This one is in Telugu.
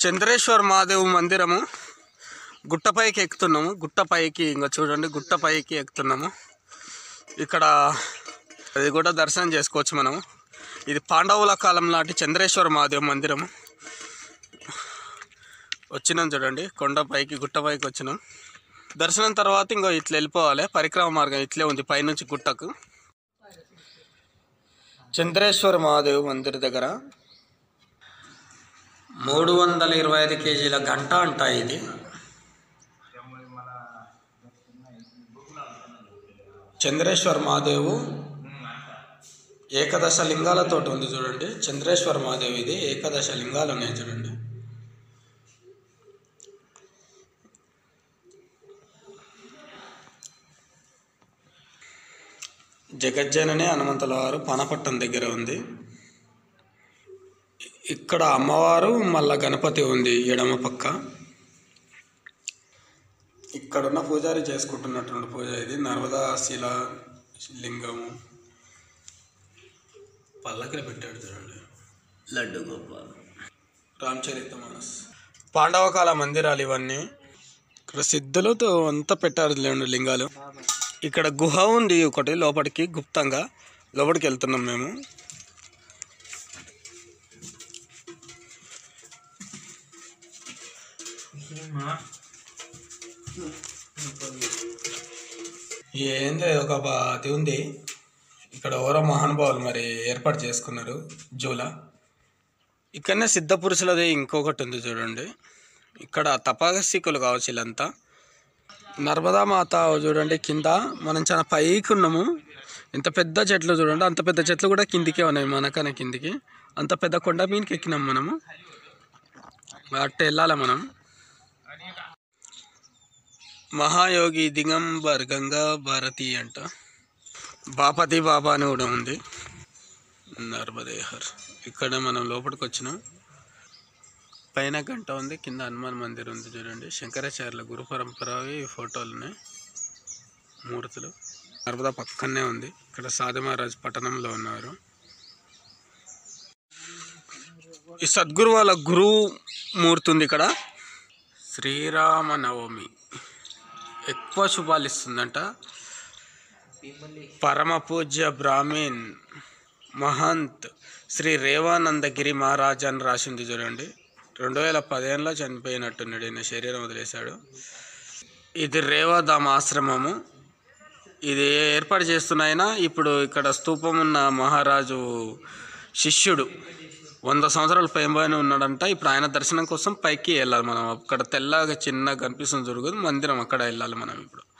చంద్రేశ్వర్ మహాదేవ్ మందిరము గుట్టపైకి ఎక్కుతున్నాము. గుట్టపైకి ఇంకా చూడండి, గుట్టపైకి ఎక్కుతున్నాము. ఇక్కడ అది కూడా దర్శనం చేసుకోవచ్చు మనము. ఇది పాండవుల కాలం నాటి చంద్రేశ్వర మహాదేవ్ మందిరము. వచ్చినాం చూడండి, కొండపైకి గుట్టపైకి వచ్చినాం. దర్శనం తర్వాత ఇంకో ఇట్లా వెళ్ళిపోవాలి. పరిక్రమ మార్గం ఇట్లే ఉంది పైనుంచి గుట్టకు. చంద్రేశ్వర మహాదేవ్ మందిర్ దగ్గర 325 కేజీల గంట అంట ఇది. చంద్రేశ్వర్ మహాదేవ్ ఏకదశ లింగాలతో ఉంది చూడండి. చంద్రేశ్వర్ మహాదేవ్ ఇది ఏకదశ లింగాలు ఉన్నాయి చూడండి. జగజ్జనని హనుమంతుల వారు పానపట్టం దగ్గర ఉంది. ఇక్కడ అమ్మవారు మళ్ళా గణపతి ఉంది ఎడమ పక్క. ఇక్కడున్న పూజారి చేసుకుంటున్నటువంటి పూజ ఇది. నర్మదా శిల లింగము పల్లకిలో పెట్టాడు చూడండి. లడ్డు గోపాల్ రామచరితమానస్ పాండవకాల మందిరాలు ఇవన్నీ. ఇక్కడ సిద్ధులతో అంతా పెట్టారు రెండు లింగాలు. ఇక్కడ గుహ ఉంది ఒకటి లోపలికి, గుప్తంగా లోపలికి వెళ్తున్నాం మేము. ఏందో ఒక అది ఉంది ఇక్కడ. ఎవరో మహానుభావులు మరి ఏర్పాటు చేసుకున్నారు జూలా. ఇక్కడనే సిద్ధ పురుషులది ఇంకొకటి ఉంది చూడండి. ఇక్కడ తపస్సికులు కావచ్చు వీళ్ళంతా. నర్మదా మాత చూడండి కింద. మనం చాలా పైకి ఉన్నాము. ఇంత పెద్ద చెట్లు చూడండి, అంత పెద్ద చెట్లు కూడా కిందికే ఉన్నాయి మనకన్నా కిందికి. అంత పెద్ద కొండ మీదకి ఎక్కినాం మనము. అట్ట వెళ్ళాలి మనం. మహాయోగి దిగంబర్ గంగా భారతి అంట. బాపతి బాబా అని కూడా ఉంది. నర్మదేహర్. ఇక్కడ మనం లోపలికి వచ్చినాం. పైన గంట ఉంది, కింద హనుమాన్ మందిర్ ఉంది చూడండి. శంకరాచార్యుల గురు పరంపరవి ఫోటోలు ఉన్నాయి, మూర్తులు. నర్మదా పక్కనే ఉంది. ఇక్కడ సాధు మహారాజ్ పట్టణంలో ఉన్నారు. ఈ సద్గురు వాళ్ళ గురువు మూర్తి ఉంది ఇక్కడ. శ్రీరామనవమి ఎక్కువ శుభాలు ఇస్తుందంట. పరమ పూజ్య బ్రాహ్మణ్ మహంత్ శ్రీ రేవానందగిరి మహారాజ్ అని రాసింది చూడండి. 2015లో చనిపోయినట్టున్నాడు. ఈయన శరీరం వదిలేశాడు. ఇది రేవాధామ ఆశ్రమము. ఇది ఏర్పాటు చేస్తున్నాయినా. ఇప్పుడు ఇక్కడ స్తూపం ఉన్న మహారాజు శిష్యుడు 100 సంవత్సరాల పైన ఉన్నాడంట. ఇప్పుడు ఆయన దర్శనం కోసం పైకి వెళ్ళాలి మనం. అక్కడ తెల్లగా చిన్నగా కనిపిస్తుంది చూడదు మందిరం, అక్కడ వెళ్ళాలి మనం ఇప్పుడు.